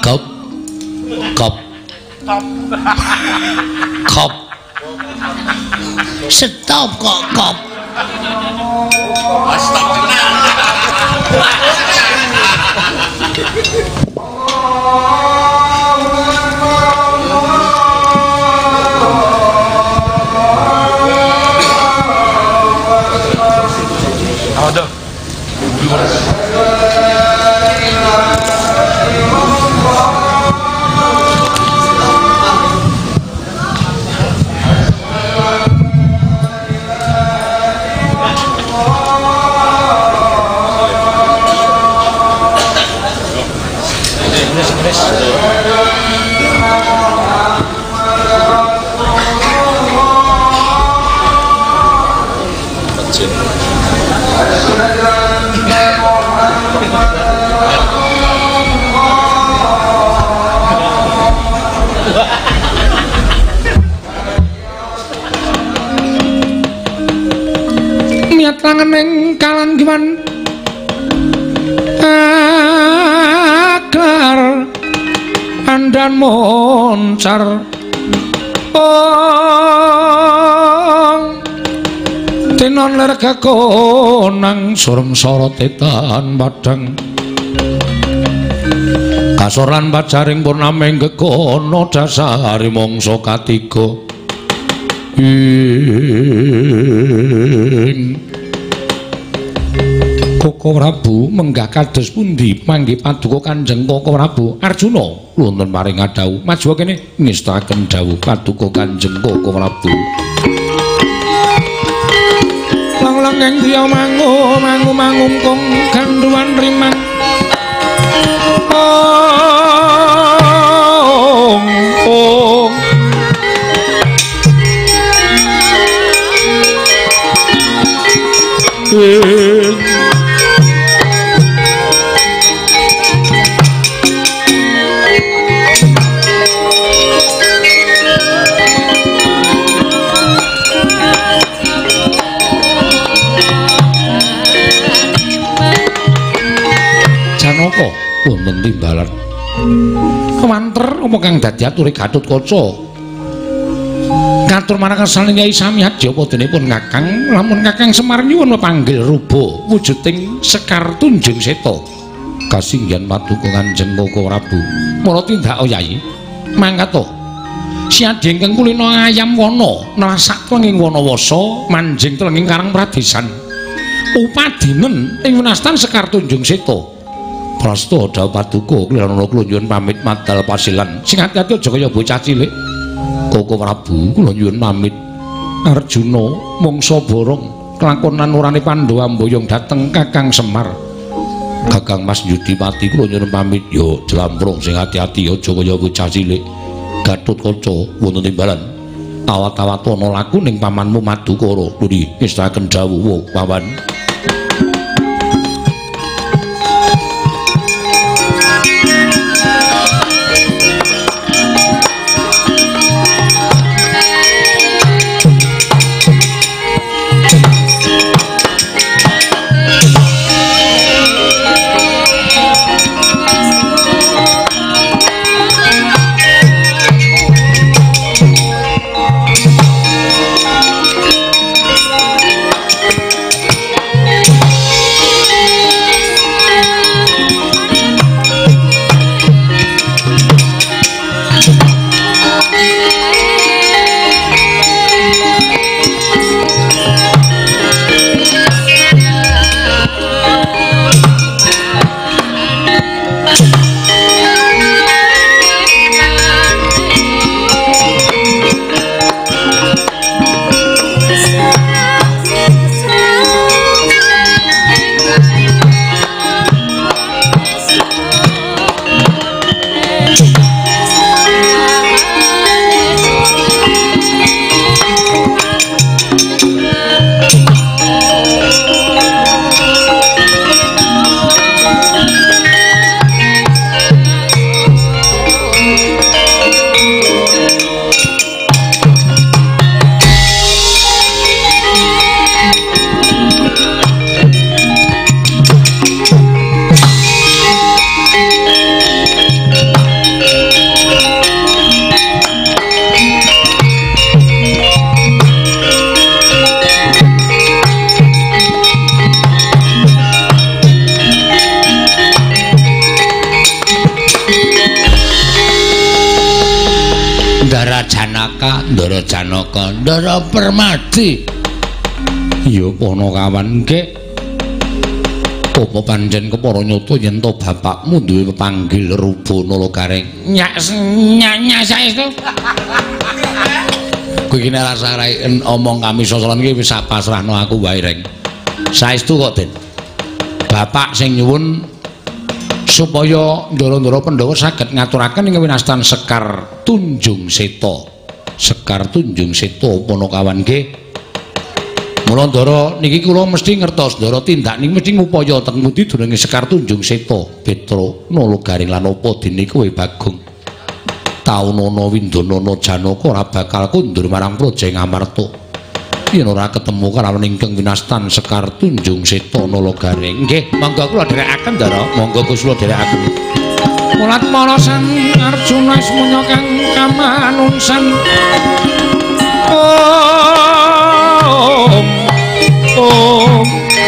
Kop. Stop kok kop. Stop tenan. Ada. Miat langeneng kalanggiman agar andan moncar tinon ler kakonang surem sorot etan padang kasoran bacaring purnameng gekono dasari mongso katiga Koko Prabu menggah kados pundi manggih paduka Kanjeng Koko Prabu Arjuna wonten paring adhawuh maju kene ngestaken dawuh paduka Kanjeng Koko Prabu lang-lang ing griya mangungkung ganduan rimang Janaka wonten timbalan kewanter apa kang dadi ature Gatotkaca ngatur marang kesalin Nyai Samyadya padhanipun Kakang lamun Kakang Semar nyuwun panggil ruba wujuding Sekar Tunjung Seta kasinggihan paduka Kanjeng Koko Prabu mula tindak Yayi mangkat to siadi ingkang kulina ayam wana nelasak telenging Wanawasa manjing telenging Karang Pradesan upadinen ing winastan Sekar Tunjung Seta prasta dawuh paduka klirana kula nyuwun pamit madal pasilan sing ati-ati aja kaya bocah cilik Koko Prabu kula nyuwun pamit Arjuna mangsa borong kelakonan urane Pandhawa mboyong dhateng Kakang Semar Kakang Mas Yudipati kula nyuwun pamit ya jlamprung sing ati-ati aja kaya bocah cilik Gatotkaca wonten timbalan awat-awat ana laku ning pamanmu Madukara nuli ngestaken dawuh pawan Aka Ndara Janaka Ndara Permadi. Ya Panakawan ke apa pancen kepara nyata yen to bapakmu duwe pepanggil Ruba Nalagaring. Nyak saestu. Kowe iki nek rasaraken omong kami sosolan iki wis pasrahno aku wae reng. Saestu kok, Den. Bapak sing nyuwun supaya Ndara-ndara Pandhawa saged ngaturaken ing winastan Sekar Tunjung Seta. Sekar Tunjung Seta Panakawan nggih. Mula Ndara niki kula mesti ngertos Ndara tindak niki mesti ngupaya teng pundi durunge Sekar Tunjung Seta Petra Nalagaring lan apa dene kowe Bagong. Taunana Windanana Janaka ora bakal kundur marang Praja Ngamarta. Yen ora ketemu kalawan ingkang winastan Sekar Tunjung Seta Nalagaring. Nggih, monggo kula dherekaken Ndara, monggo kula dherekaken. Mulat marasan Arjuna semuanya kang kamanungsan. Om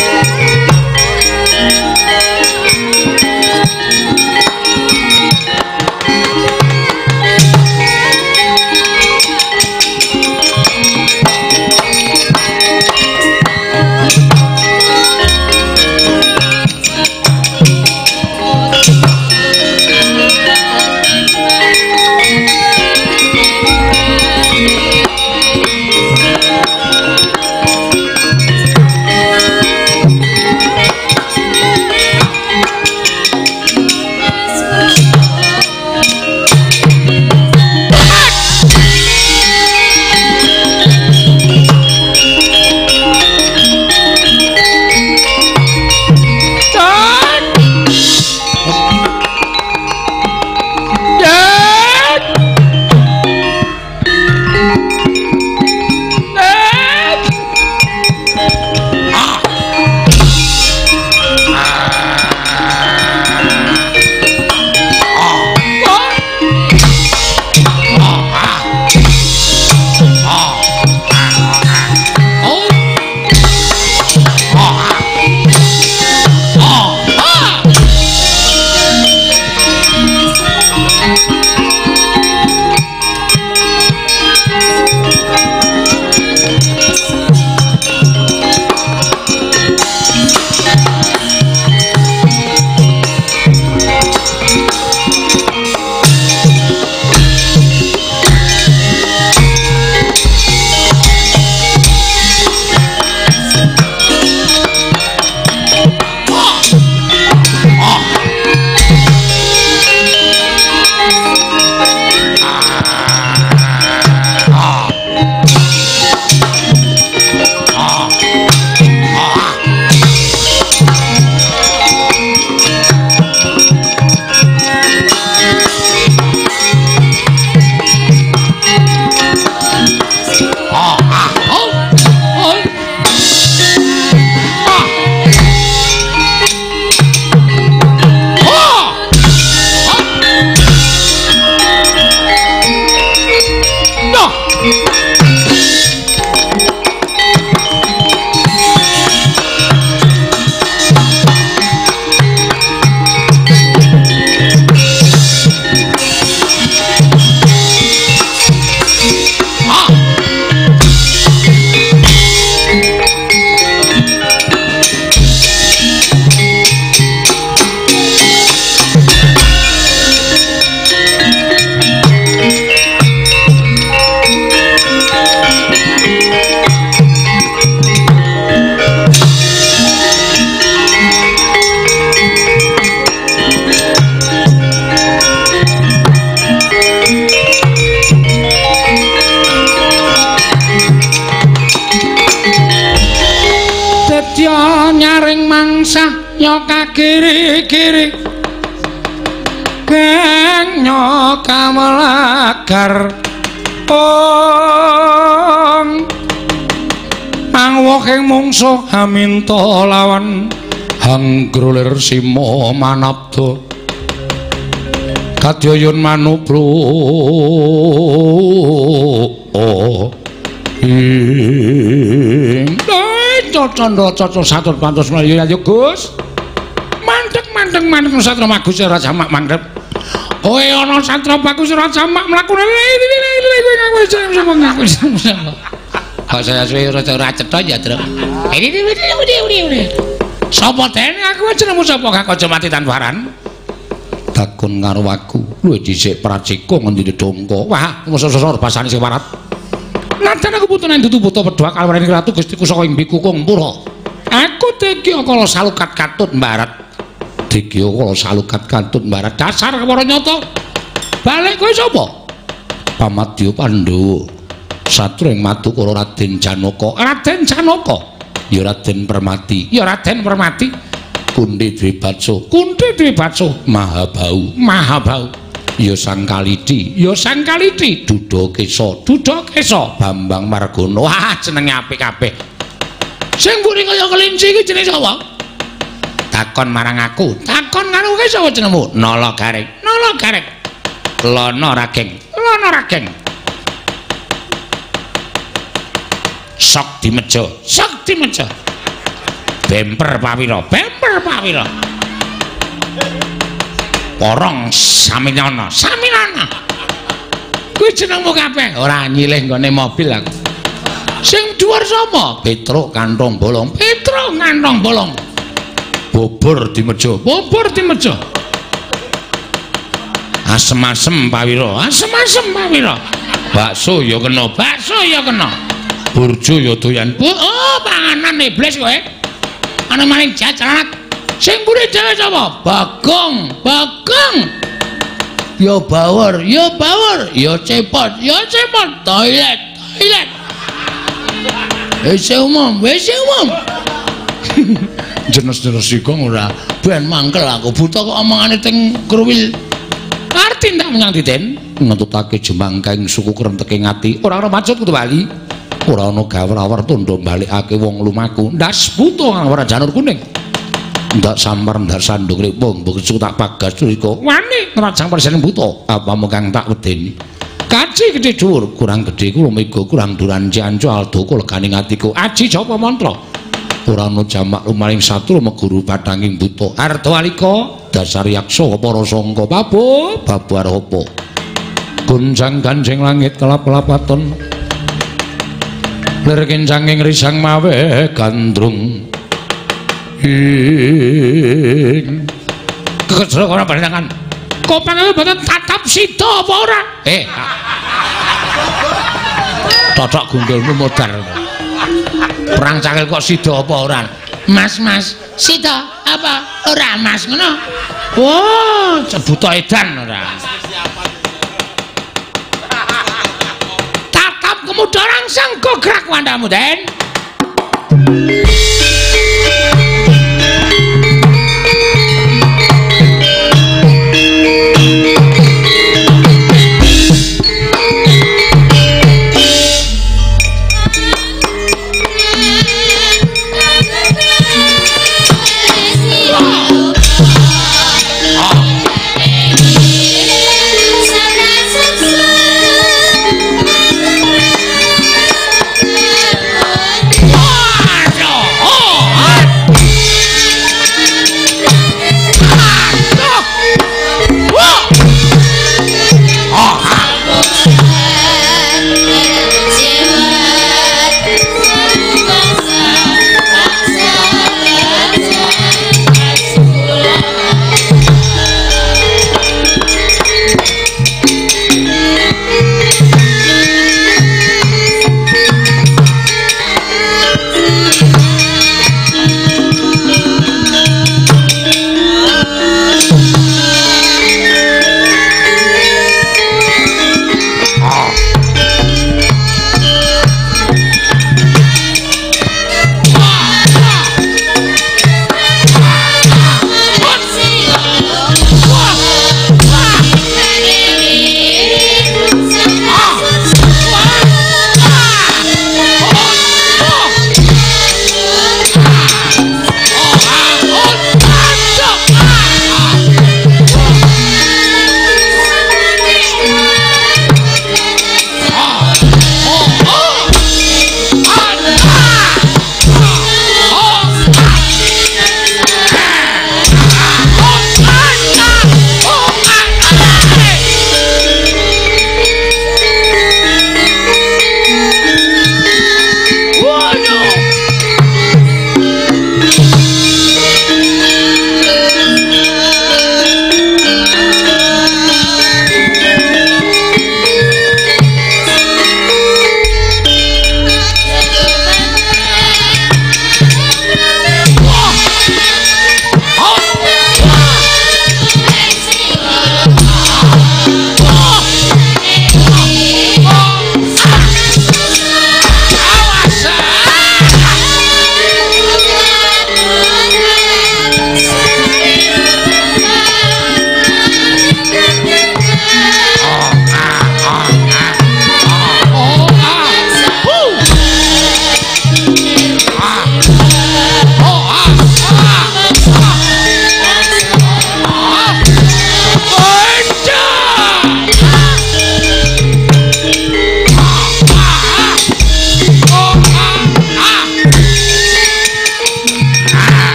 kiri-kiri genyo kamelagar ong angwoking mungsuh haminta lawan hanggrulir sima manabda kadyayun manubro cocondro cocok satur pantos mlayu ya Gus mandek satra magus raja mak mandep Kowe ana satra bagus ora jamak mlakune kowe ngaku sapa. Kok saya suwe ora cetha ya, Tru. Sapa dene aku jenengmu sapa gak kaca mati tanparan? Takon karo aku. Luwih dhisik pracika ngendi dongko. Wah, mosok-mosok basane sing warat. Najan aku putune dudu buta pedha kalwarene ratu Gustiku saka imbiku Kungpura. Aku Degya Kala Salukat Katut Mbarat. Degya Kala Salukat Katut Mbarat. Dasar kawara nyata. Balik kowe sapa? Pamadya Pandhawa. Satru ing Madukara Raden Janaka. Raden Janaka. Ya Raden Permati. Ya Raden Permati. Kunthi Dwibatsa. Kunthi Dwibatsa. Mahabau. Mahabau. Ya Sang Kalidi. Ya Sang Kalidi. Dudakesa. Dudakesa. Bambang Margana. Wah, jenenge apik kabeh. Sing mburi kaya kelinci iki jenenge sapa? Takon marang aku. Takon karo kowe sapa jenengmu? Nala Gareng. Nala Gareng. Lana Rageng. Lana Rageng. Sok Dimeja. Sok Dimeja. Bemper Pawira. Bemper Pawira. Porong Saminana. Saminana. Kuwi jenengmu kabeh. Ora nyilih nggone mobil aku. Sing dhuwur sapa? Petruk Kantong Bolong. Petruk Kantong Bolong. Bobor Dimeja. Bobor Dimeja. Asem-asem Pawira. Asem-asem Pawira. Bakso ya kena. Bakso ya kena. Burjo ya doyan. Oh, panganan iblis kowe. Ana maling jajalan. Sing mburi dhewe sapa? Bagong. Bagong. Ya bawor. Ya bawor. Ya cepot. Ya cepot. Toilet. Toilet. WC umum. WC umum. Jenis-jenis sikong ora ben mangkel aku buta kok omongane teng kruwil. Arti ndak menyang diten ngetutake jemangkaing suku krenteking ati. Ora ana maksud kudu bali. Ora ana gawrawar tondo balikake wong lumaku. Ndas buta kang ora janur kuning. Ndak samar ndak sandung ripung begitu tak pagas riko. Wani ngrajang persen buta. Apa mung tak wedeni. Kaji gedhe dhuwur, kurang gedhe kula mega kurang duran ciancu aldo legane atiku. Aji japa mantra. Ora ana jamak lumaring satru meguru bathanging buta. Arta alika dasar yaksa para sangka babu babar apa. Gunjang ganjing langit kelap-kelapaton. Lir kencanging risang mawe gandrung. Kecrok ora panjenengan. Kok pangawe boten tatap sida apa ora? Totok gunggulmu modar. Perang cakil kok sida apa ora? Mas, Mas, sida apa ora Mas ngono? Wah, cebuta edan ora. Tatap kemuda rangsang gograk wandamu, Den.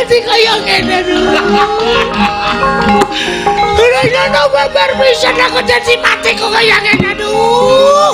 dadi kaya ngene ora ono babar pisan aku dadi mati kok kaya ngene aduh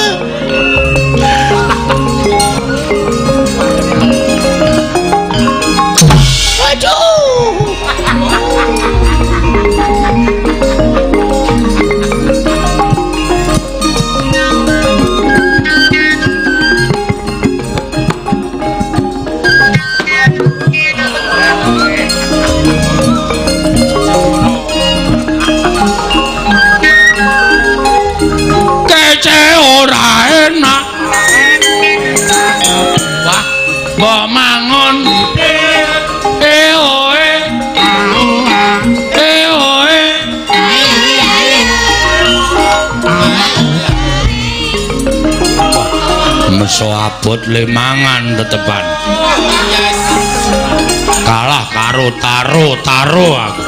mbok mangon oe meso abot le mangan tetepan kalah karo taro aku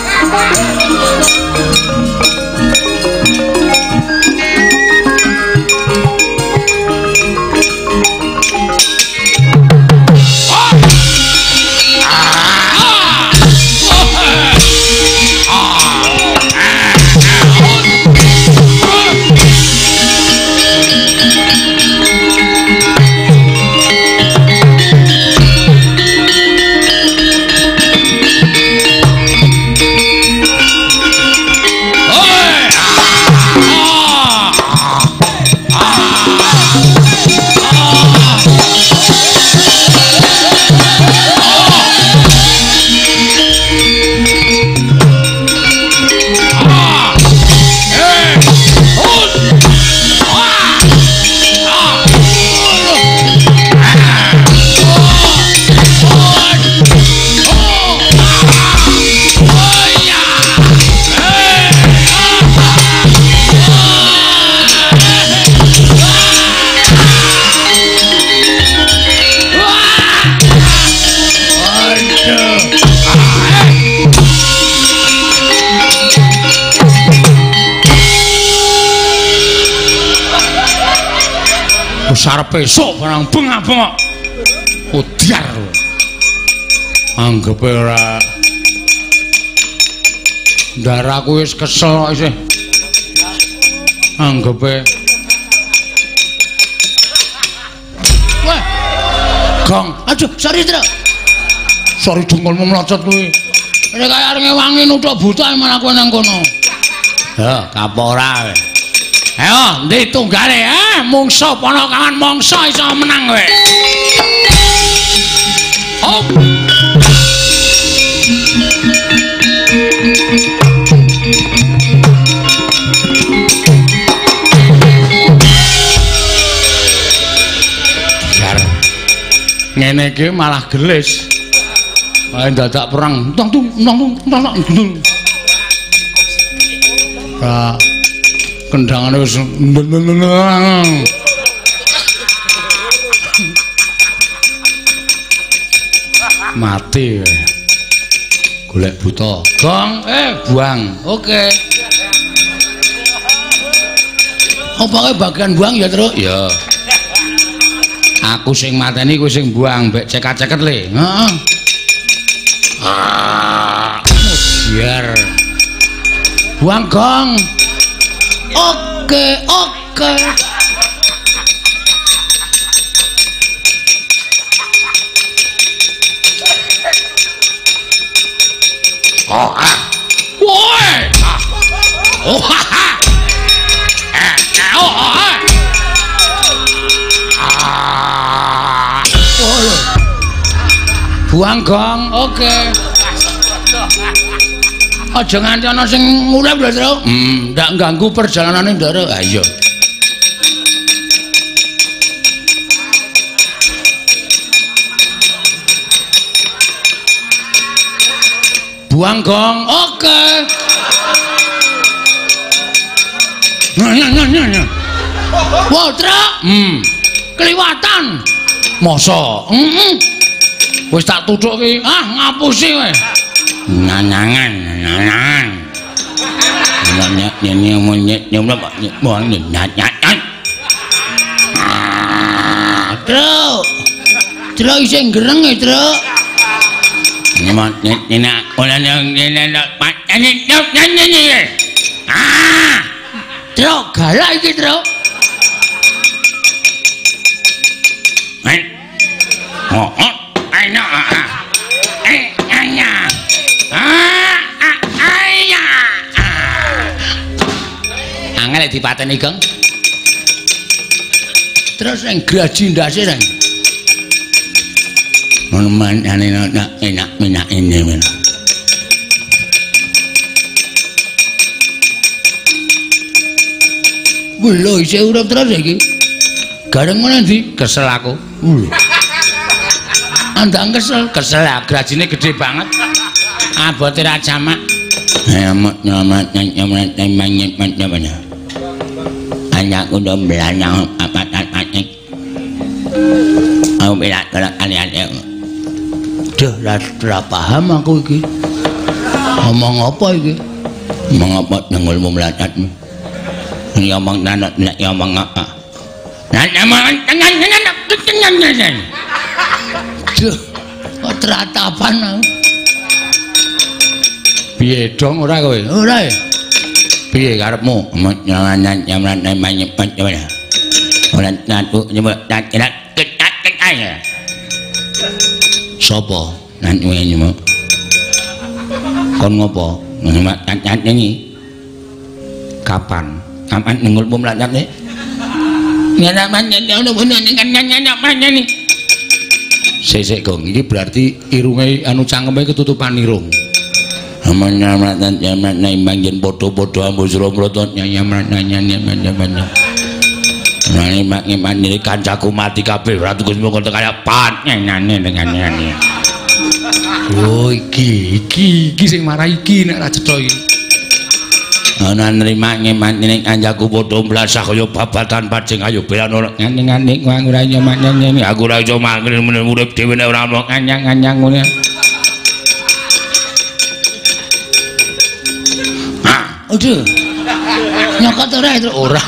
sarepe esuk barang bengak-bengok udyar anggepe ora ndaraku wis kesel isih anggepe wah Gong aduh sorry Tru sorry dengkulmu mlocot kuwi nek kaya arep ngewangi nuthuk buta malah kowe nang kono ya kapora ayo ndi tunggale mungsa ponokawan mangsa iso menang kowe hop jar ngene iki malah gelis wae dadak perang tung kendangane wis mati golek buta Gong buang oke opake bagian buang ya Truk ya aku sing mateni kowe sing buang mbek ceket-ceket le heeh biar buang Gong oke oh woi oh buang Gong oke aja nganti ana sing ngurip lho Tru ndak ganggu perjalanane ndara ayo buang Gong oke nya wow Tru kliwatan masa wis tak tuthuk ki ngapusi kowe nanangan Truk isih gereng ya Truk Truk galak iki, Truk. Angel dipateni, Gong. Terus yang graji ndase reng. Ngono manane enak minak ini men. Lho isih urip terus iki. Gareng mana ndi? Kesel aku. Andang kesel grajine gede banget. Abote ra jamak. Nyamat anakku udah belanyang apa-apa. Aku bilang kalau kalian duh, ra paham aku iki. Ngomong apa iki? Ngomong apa nengulmu melatatmu? Ngomong nanat, ngomong apa? Duh, kok teratapan aku. Piye dong ora kowe? Ora ya. Piye karepmu? Nyangan nyempat ya. Ora natu nyebut tak ae. Sopo nan kowe nyemut? Kon ngopo? Nyemut tak ini. Kapan nengulmu melacat nih? Nyanyi. Sesek Gong, ini berarti irunge anu cangkeme ketutupan irung. Aman-aman jaman naimbang yen podo-podo ambu sira mrotot nyanyi nani mak niri kancaku mati kabeh ratu Gusmu kok kaya pat nyanyi dengan nyanyi. Oh iki sing marah iki nek ra cetha iki. Ana nrima ngeman ning kancaku podo mblasah kaya babatan pajeng ayo belan ora nyanyi wong ora nyanyi aku ora iso mangkel meneh urip dhewe nek ora ono anyang-anyang ngene. Aduh, nyokot ora itu ora.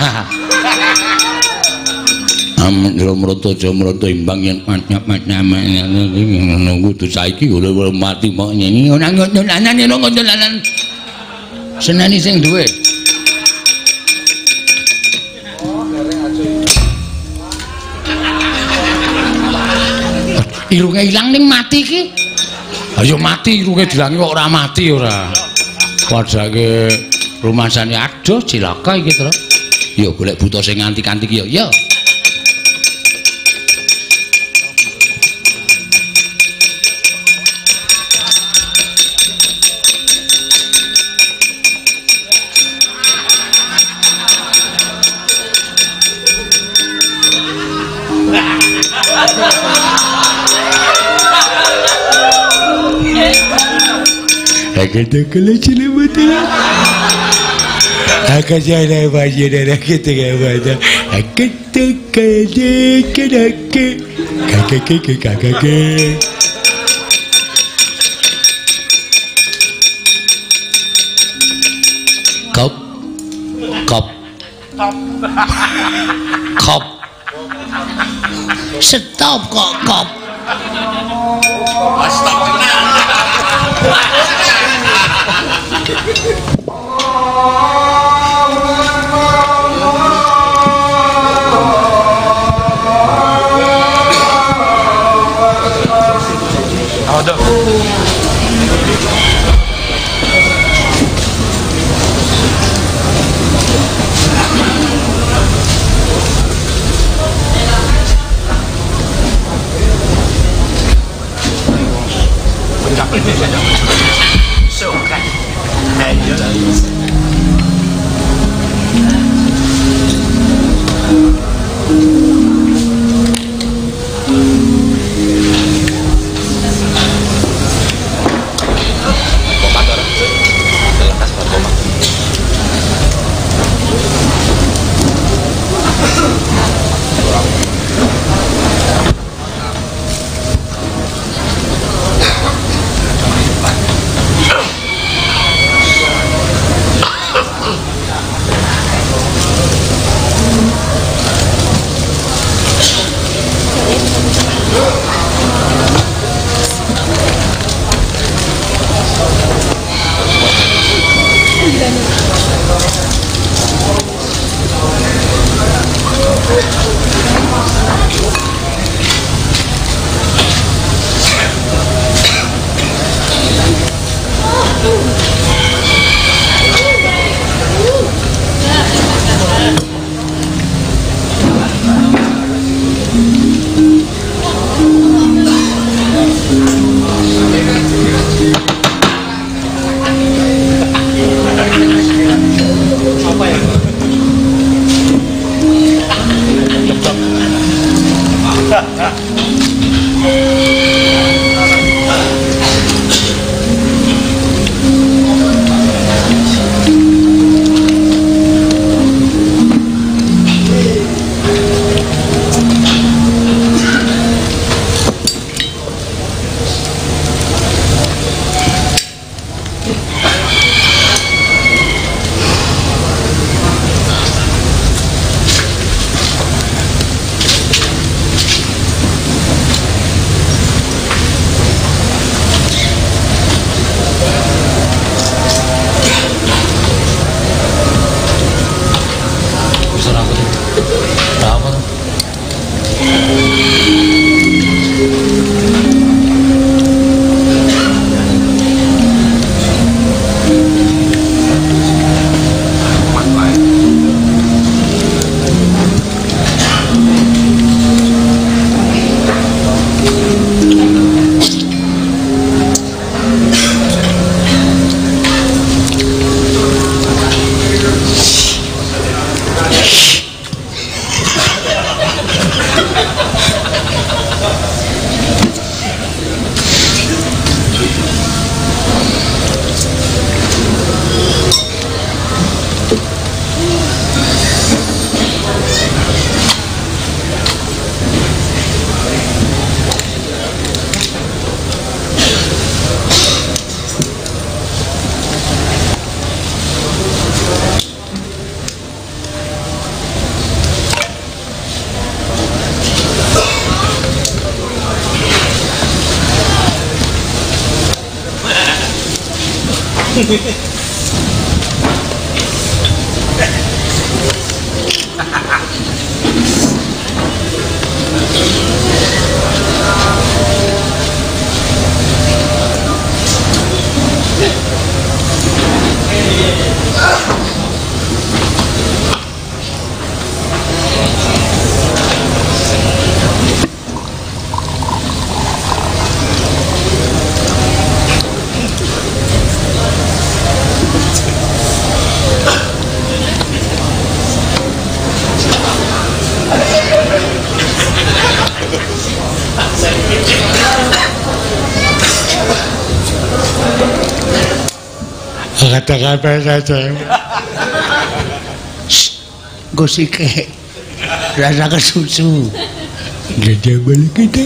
Amun mroto aja mroto imbang yen nyap-nyap nunggu tu saiki ora mati mok nyanyi ora ngono senani sing duwe. Irunge ilang ning mati iki. Ayo mati irunge dilangi kok ora mati ora. Padake rumasane adoh cilaka iki terus. Ya golek buta sing antik-antik ya. Ya. Kita kalau cina betul, aku jangan baca dan kita kan baca. Kita kakak. Kop. Stop kok kop. Stop tenang. Ada. ora apa. Ora apa. Kata-kata saja. Gosike rasa kesusu. Gede balik kita.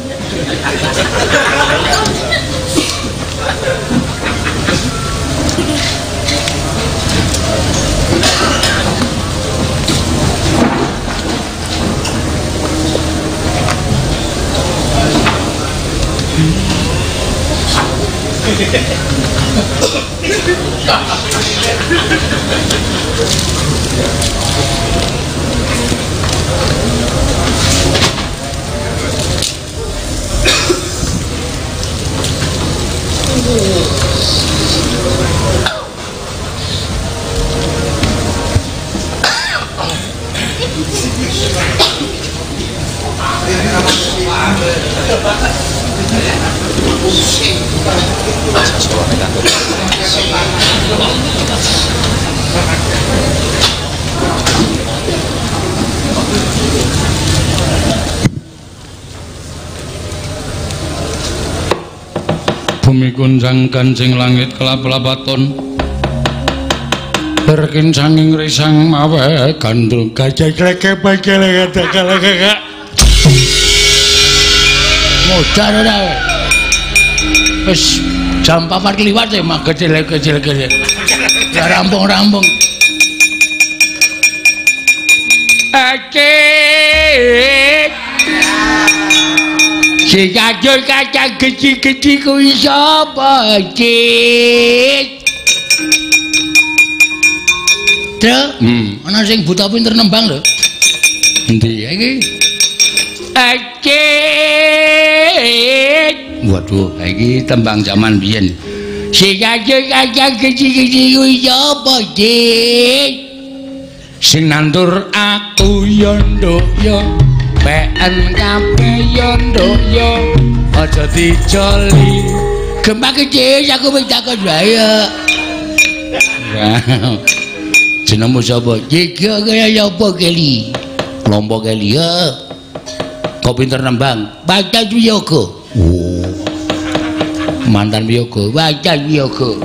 Bumi kunjang kancing langit kelap-lapaton berkin sanging risang mawe gandrung gajah kleke bakele kata-kata modar ora wis jam 4 kliwat ya mak kecil-kecil ya rampung-rampung akeh si kacau kacang kecil-kecil kuwi sapa cik Truk ana sing buta pinter nembang lho endi iki cik waduh iki tembang zaman biyen si kacau kacang kecil-kecil kuwi sapa cik sing nandur aku yo nduk yo PN kabeh yo nduk yo aja dijoli gempak kecil aku wis takon wae jenengmu sapa iki kaya apa keli kelompok keli ya kok pinter nembang baca wiyaga oh mantan wiyaga baca wiyaga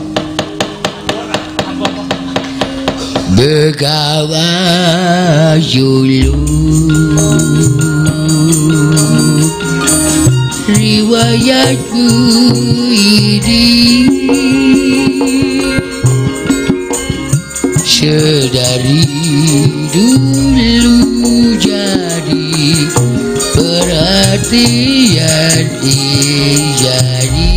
begawa yulu riwayatku ini sedari dulu jadi perhatian jadi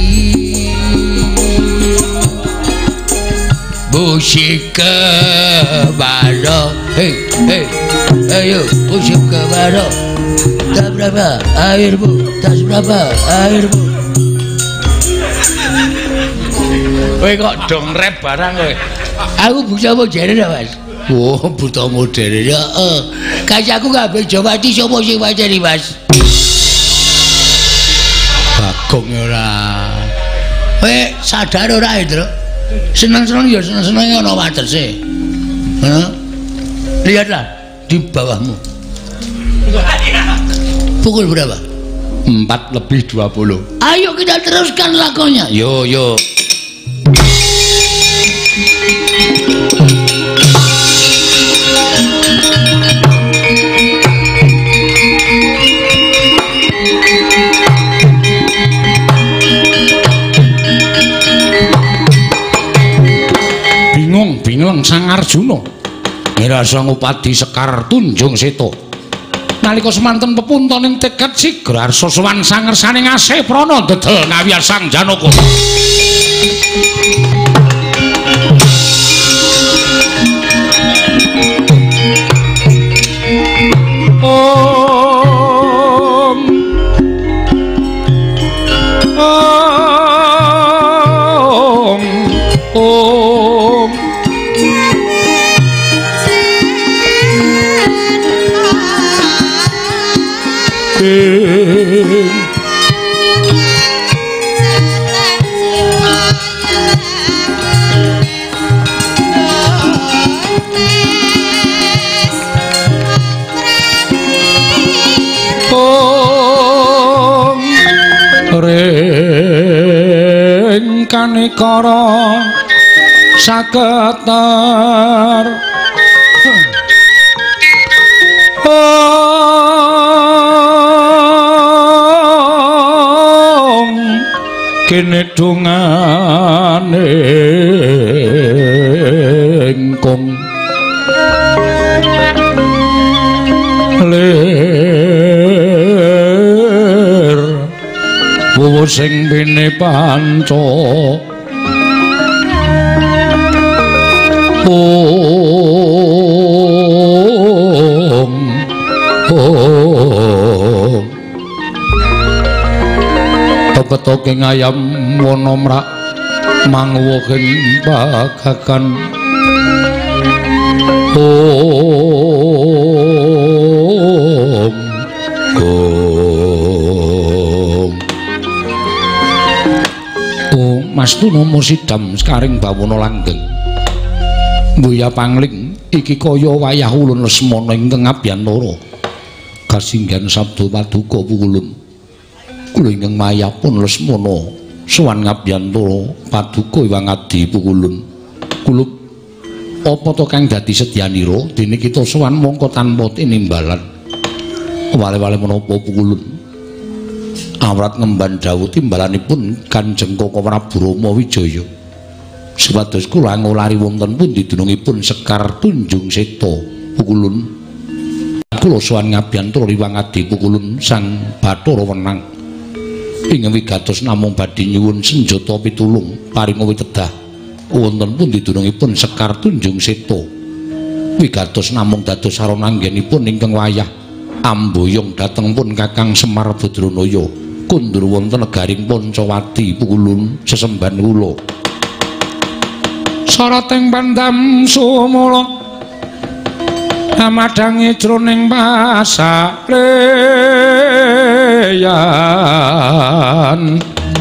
musik kebalo hey hey Ayo, musim kemarau. Tak berapa airmu, tak seberapa airmu. Kowe kok dong rap barang kowe. Aku buta modern ya, Mas. Oh, buta modern ya. Kancaku kabeh Jawati sapa sing wacani, Mas? Bagong ora. Kowe sadar ora, Indra? Seneng-seneng ya seneng-seneng ana watese. Heeh. Lihatlah di bawahmu. Pukul berapa? 4:20. Ayo kita teruskan lakonnya. Yo. Bingung Sang Arjuna ngrasa ngupadi Sekar Tunjung Seta nalika semanten pepuntaning tekad sigra arsa sowan sangersaning asih prana dedel ngawiyar Sang Janaka. Kanikara saketar kene dungane engkong lir wuwu sing bene panca Topetoke ngayam wana mrak mangwoking bagakan Mastu nama sidam sekaring bawana langgeng Mbuya pangling iki kaya wayah ulun Lesmana ingkang Abyantara kasinggan sabda paduka pukulun kula ingkang mayapun Lesmana sowan Abyantara paduka Hyang Adi pukulun kula apa to kang dadi sedyanira dene kita sowan mongko tanpa tinimbalan wale-wale menapa pukulun awrat ngemban dawuh timbalanipun Kanjeng Koko Prabu Rama Wijaya supados kula ngulari wonten pundi dunungipun Sekar Tunjung Seta pukulun kula sowan Abyantara Hyang Adi pukulun Sang Bathara Wenang ing wigatos namung badhe nyuwun senjata pitulung paring witedah wonten pundi dunungipun Sekar Tunjung Seta wigatos namung dados sarana anggenipun ingkang wayah amboyong dhateng pun Kakang Semar Badranaya kundur wonten negaring Pancawati pukulun sesemban kula sarating pandam sumula amadangi jroning pasareyan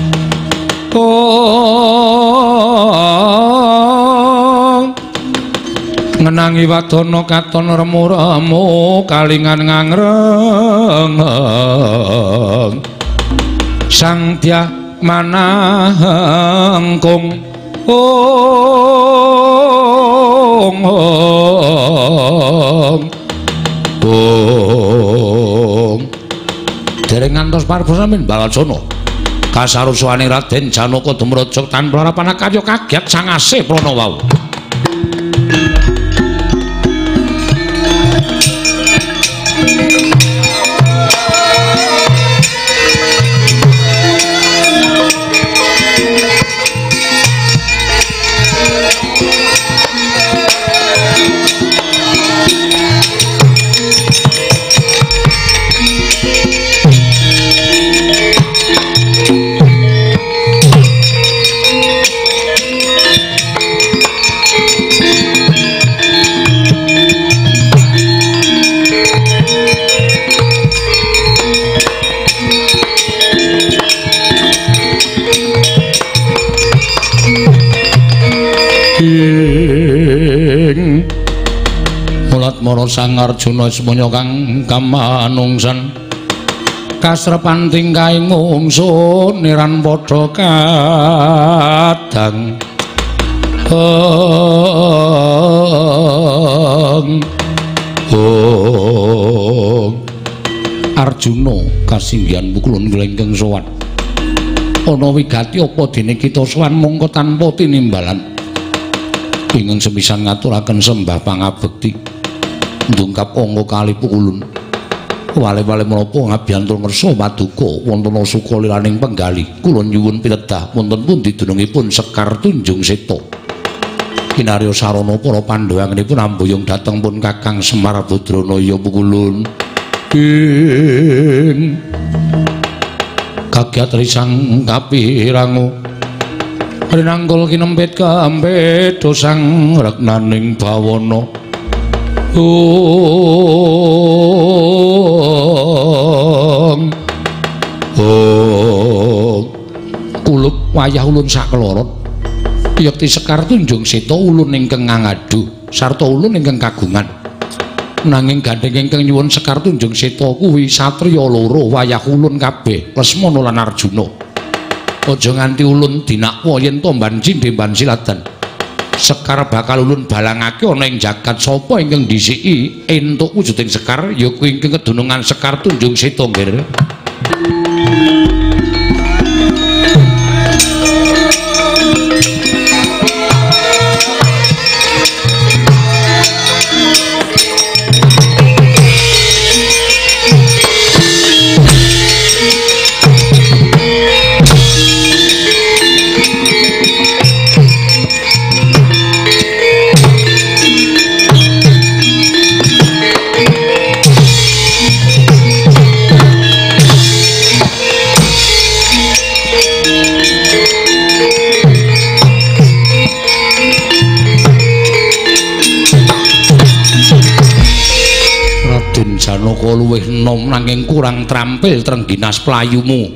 ngenangi wadana katon remu-remu kalingan ngangreng sang dia manangkung dereng ngantos paripurna Balacana kasaruswaning Raden Janaka dumraja tanpa harapan karya kagiat sang asih prana wau Ana Sang Arjuna semono kang kamanungsan kasrepan tingkaing ngungsun niran padha kadang Arjuna kasinggihan pukulun glengkeng sowan ana wigati apa dene kita sowan mongko tanpa tinimbalan ingkang sepisan ngaturaken sembah pangabekti ndungkap angka kalih pukulun wale-wale menapa ngabiyantul ngersa paduka wonten suka liraning penggali kula nyuwun pitedah wonten pundi dunungipun Sekar Tunjung Seta kinarya sarana para pandhawanipun amboyong dhateng pun Kakang Semar Badranaya pukulun ing kagiat risang kapirangu rinanggul kinempit kambet dosang regnaning bawana kulup wayah ulun sakelorot yakti Sekar Tunjung Seta ulun ingkang ngangadu sarta ulun ingkang kagungan nanging gandeng ingkang nyuwun Sekar Tunjung Seta kuwi satriya loro wayah ulun kabeh Lesmana lan Arjuna aja nganti ulun dinakwa yen to mban cindhe mban siladan Sekar bakal ulun balangake ana ing jagat sapa ingkang disiki entuk wujuding Sekar ya kuwi ingkang kedunungan Sekar Tunjung Seta nggih. Janaka luwih enom nanging kurang trampil trengginas playumu.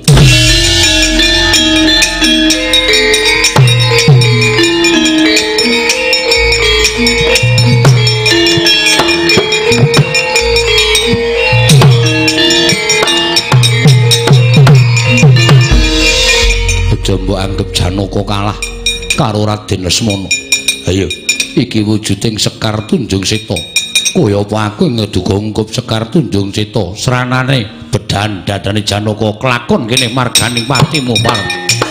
Aja mbok anggap Janaka kalah karo Raden Lesmana. Ayo, iki wujuding Sekar Tunjung Seta. Kaya apa aku ngeduga ngungkup Sekar Tunjung Seta sranane bedan dadane Janaka kelakon kene marganing patimu par.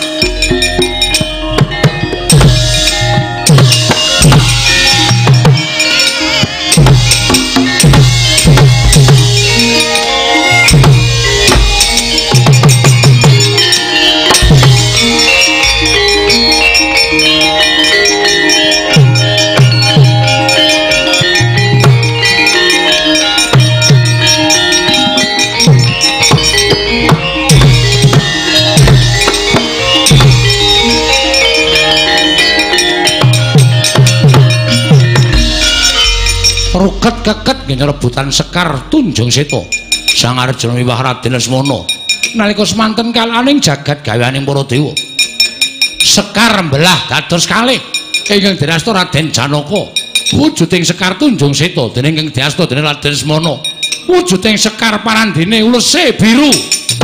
Ruket-keket nggih rebutan Sekar Tunjung Seta. Sang Arjuna miwah Raden Lesmana nalika semanten kalaning jagat gaweaning para dewa. Sekar mbelah dados kalih ingkang dirasta Raden Janaka. Wujuding Sekar Tunjung Seta dening ingkang diasta dening Raden Lesmana. Wujuding Sekar parandene ulese biru.